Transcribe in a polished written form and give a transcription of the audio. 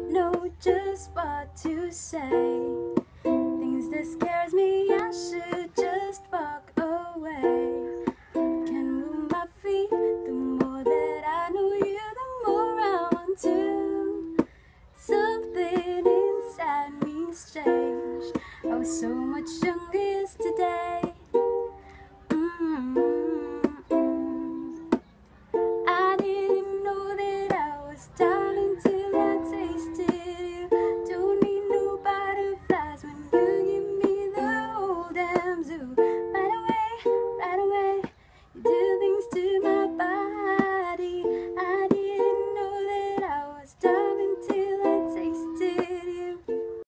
know just what to say. Things that scares me, I should just